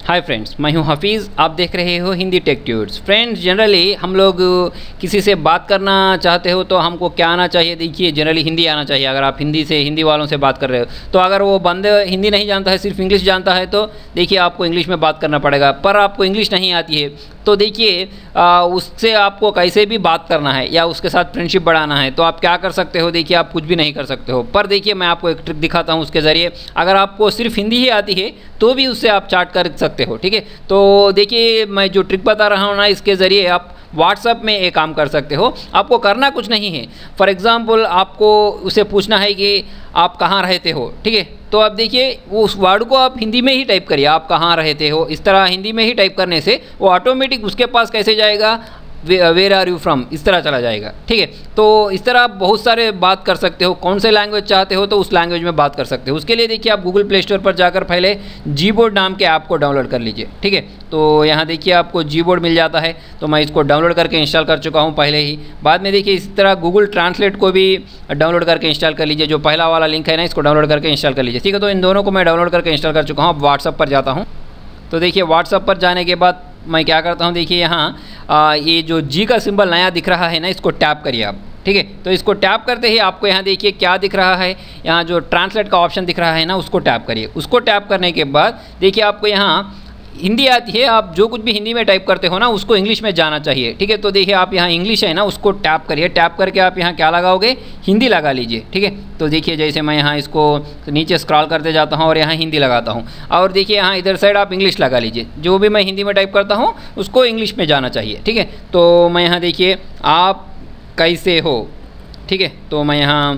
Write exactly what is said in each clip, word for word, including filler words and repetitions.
Hi friends, मैं हूं हफीज़। आप देख रहे हो Hindi tech tuts. Friends, generally हम लोग किसी से बात करना चाहते हो तो हमको क्या आना चाहिए? देखिए, जनरली हिंदी आना चाहिए। अगर आप हिंदी से हिंदी वालों से बात कर रहे हो तो अगर वो बंदे हिंदी नहीं जानता है, सिर्फ इंग्लिश जानता है, तो देखिए आपको इंग्लिश में बात करना पड़ेगा। पर आपको इंग्लिश नहीं आती है तो देखिए उससे आपको कैसे भी बात करना है या उसके साथ फ्रेंडशिप बढ़ाना है तो आप क्या कर सकते हो? देखिए, आप कुछ भी नहीं कर सकते हो। पर देखिए, मैं आपको एक ट्रिक दिखाता हूँ उसके ज़रिए। अगर आपको सिर्फ हिंदी ही आती है तो भी उससे आप चैट कर सकते हो, ठीक है। तो देखिए, मैं जो ट्रिक बता रहा हूँ ना, इसके ज़रिए आप व्हाट्सअप में एक काम कर सकते हो। आपको करना कुछ नहीं है। फॉर एग्ज़ाम्पल, आपको उसे पूछना है कि आप कहाँ रहते हो, ठीक है। तो आप देखिए, वो उस वर्ड को आप हिंदी में ही टाइप करिए, आप कहाँ रहते हो। इस तरह हिंदी में ही टाइप करने से वो ऑटोमेटिक उसके पास कैसे जाएगा, वेयर आर यू फ्रॉम, इस तरह चला जाएगा, ठीक है। तो इस तरह आप बहुत सारे बात कर सकते हो। कौन से लैंग्वेज चाहते हो तो उस लैंग्वेज में बात कर सकते हो। उसके लिए देखिए, आप गूगल प्ले स्टोर पर जाकर पहले जीबोर्ड नाम के ऐप को डाउनलोड कर लीजिए, ठीक है। तो यहाँ देखिए आपको जीबोर्ड मिल जाता है, तो मैं इसको डाउनलोड करके इंस्टॉल कर चुका हूँ पहले ही। बाद में देखिए, इस तरह गूगल ट्रांसलेट को भी डाउनलोड करके इंस्टॉल कर लीजिए। जो पहला वाला लिंक है ना, इसको डाउनलोड करके इंस्टॉल कर लीजिए, ठीक है। तो इन दोनों को मैं डाउनलोड करके इंस्टॉल कर चुका हूँ। अब व्हाट्सअप पर जाता हूँ। तो देखिए, व्हाट्सअप पर जाने के बाद मैं क्या करता हूँ, देखिए यहाँ ये जो जी का सिंबल नया दिख रहा है ना, इसको टैप करिए आप, ठीक है। तो इसको टैप करते ही आपको यहाँ देखिए क्या दिख रहा है, यहाँ जो ट्रांसलेट का ऑप्शन दिख रहा है ना, उसको टैप करिए। उसको टैप करने के बाद देखिए आपको यहाँ हिंदी आती है। आप जो कुछ भी हिंदी में टाइप करते हो ना, उसको इंग्लिश में जाना चाहिए, ठीक है। तो देखिए, आप यहाँ इंग्लिश है ना, उसको टैप करिए। टैप करके आप यहाँ क्या लगाओगे, हिंदी लगा लीजिए, ठीक है। तो देखिए, जैसे मैं यहाँ इसको नीचे स्क्रॉल करते जाता हूँ और यहाँ हिंदी लगाता हूँ, और देखिए यहाँ इधर साइड आप इंग्लिश लगा लीजिए। जो भी मैं हिंदी में टाइप करता हूँ उसको इंग्लिश में जाना चाहिए, ठीक है। तो मैं यहाँ देखिए, आप कैसे हो, ठीक है। तो मैं यहाँ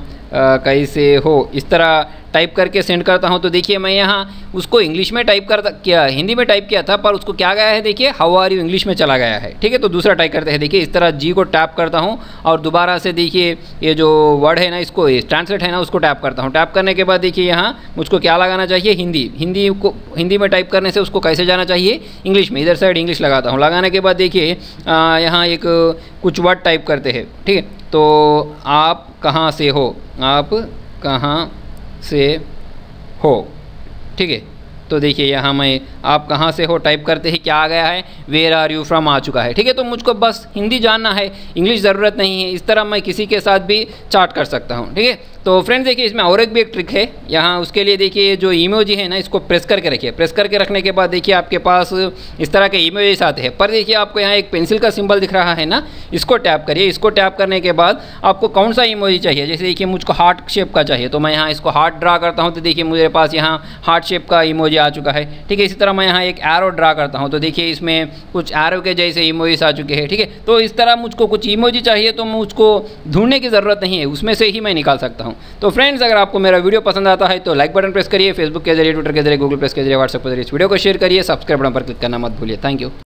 कैसे हो इस तरह टाइप करके सेंड करता हूं। तो देखिए, मैं यहाँ उसको इंग्लिश में टाइप करता किया, हिंदी में टाइप किया था, पर उसको क्या गया है, देखिए हाउ आर यू इंग्लिश में चला गया है, ठीक है। तो दूसरा टाइप करते हैं। देखिए, इस तरह जी को टैप करता हूं और दोबारा से देखिए ये जो वर्ड है ना, इसको ट्रांसलेट है ना, उसको टैप करता हूँ। टैप करने के बाद देखिए यहाँ मुझको क्या लगाना चाहिए, हिंदी। हिंदी को हिंदी में टाइप करने से उसको कैसे जाना चाहिए, इंग्लिश में। इधर साइड इंग्लिश लगाता हूँ। लगाने के बाद देखिए यहाँ एक कुछ वर्ड टाइप करते हैं, ठीक है। तो आप कहाँ से हो, आप कहाँ से हो, ठीक है। तो देखिए, यहाँ मैं आप कहाँ से हो टाइप करते ही क्या आ गया है, वेयर आर यू फ्रॉम आ चुका है, ठीक है। तो मुझको बस हिंदी जानना है, इंग्लिश ज़रूरत नहीं है। इस तरह मैं किसी के साथ भी चैट कर सकता हूँ, ठीक है। तो फ्रेंड्स देखिए, इसमें और एक भी एक ट्रिक है यहाँ। उसके लिए देखिए, जो इमोजी है ना, इसको प्रेस करके रखिए। प्रेस करके रखने के बाद देखिए आपके पास इस तरह के इमोजीज आते हैं। पर देखिए, आपको यहाँ एक पेंसिल का सिंबल दिख रहा है ना, इसको टैप करिए। इसको टैप करने के बाद आपको कौन सा इमोजी चाहिए, जैसे देखिए मुझको हार्ट शेप का चाहिए, तो मैं यहाँ इसको हार्ट ड्रा करता हूँ। तो देखिए मेरे पास यहाँ हार्ट शेप का इमोजी आ चुका है, ठीक है। इसी तरह मैं यहाँ एक एरो ड्रा करता हूँ, तो देखिए इसमें कुछ एरो के जैसे इमोजीज आ चुके हैं, ठीक है। तो इस तरह मुझको कुछ इमोजी चाहिए तो मुझको ढूंढने की ज़रूरत नहीं है, उसमें से ही मैं निकाल सकता हूँ। तो फ्रेंड्स, अगर आपको मेरा वीडियो पसंद आता है तो लाइक बटन प्रेस करिए। फेसबुक के जरिए, ट्विटर के जरिए, गूगल प्लस के जरिए, व्हाट्सएप के जरिए इस वीडियो को शेयर करिए। सब्सक्राइब बटन पर क्लिक करना मत भूलिए। Thank you.